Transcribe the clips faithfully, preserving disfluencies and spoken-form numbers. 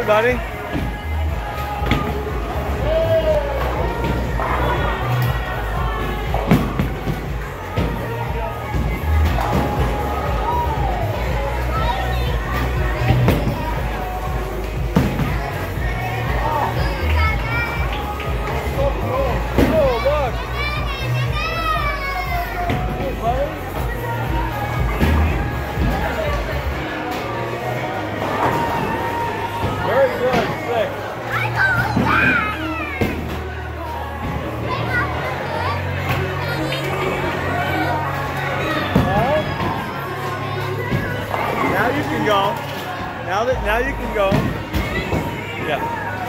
Good, buddy. Now you can go. Now that now you can go. Yeah.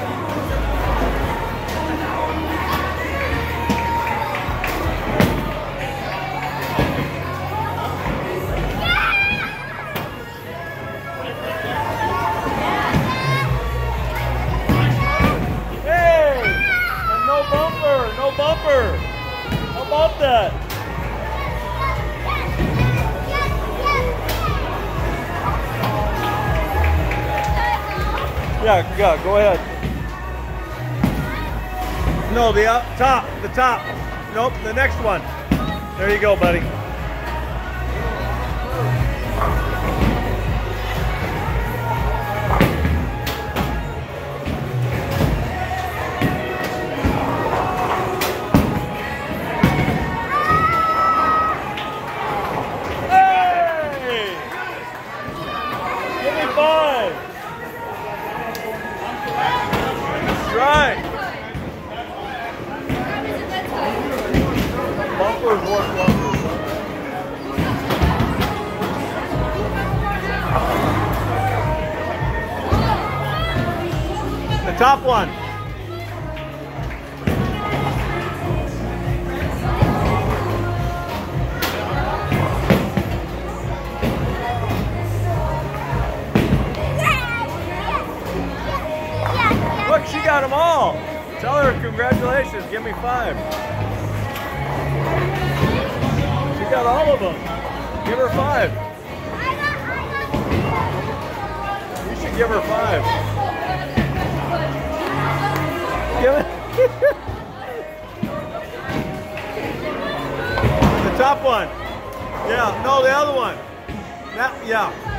Hey! And no bumper, no bumper. How about that? Yeah, yeah, go ahead. No, the up, top, the top. Nope, the next one. There you go, buddy. Hey! Give me five. Right. Bumpers work wonders. The top one. Look, she got them all. Tell her congratulations. Give me five. She got all of them. Give her five. You should give her five. Give it. The top one. Yeah, no, the other one. That, yeah.